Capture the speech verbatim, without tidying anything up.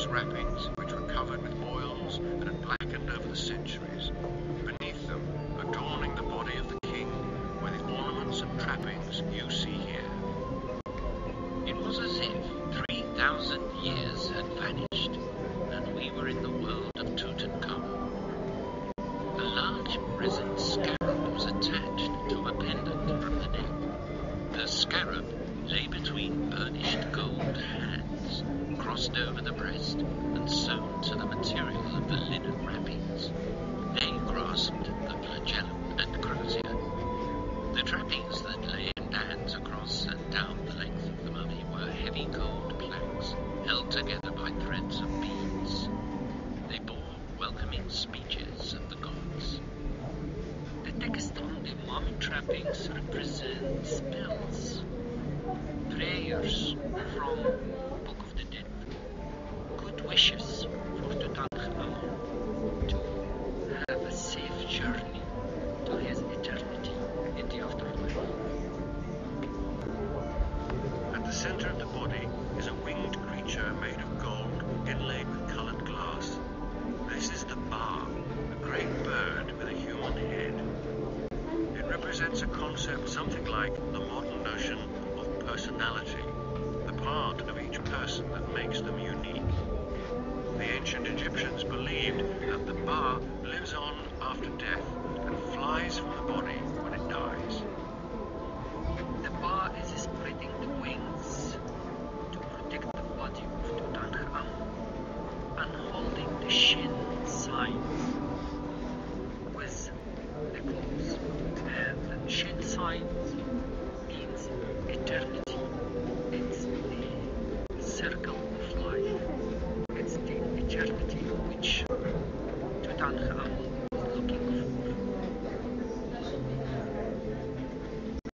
his wrappings, which were covered with oils and had blackened over the centuries. Beneath them, adorning the body of the king, were the ornaments and trappings you see here. It was as if three thousand years had vanished, and we were in the world of Tutankhamun. A large resin scarab was attached to a pendant from the neck. The scarab lay between burnished gold hands, crossed over the breast and sewn to the material of the linen wrappings. They grasped the flagellum and crosier. The trappings that lay in bands across and down the length of the mummy were heavy gold planks held together by threads of beads. They bore welcoming speeches of the gods. The text on the mummy trappings represents spells, prayers from Book of the Dead, good wishes for Tutankhamun to have a safe journey to his eternity in the afterlife. At the center of the body is a winged creature made of gold inlaid with colored glass. This is the Ba, a great bird with a human head. It represents a concept something like the modern notion of personality, the part of each person that makes them unique. The ancient Egyptians believed that the Ba lives on after death and flies from the body when it dies. The Ba is spreading the wings to protect the body of Tutankhamun and holding the Shin sign with the claws. And the Shin sign means eternity. It's the circle of life. It's the eternity which Tutankhamun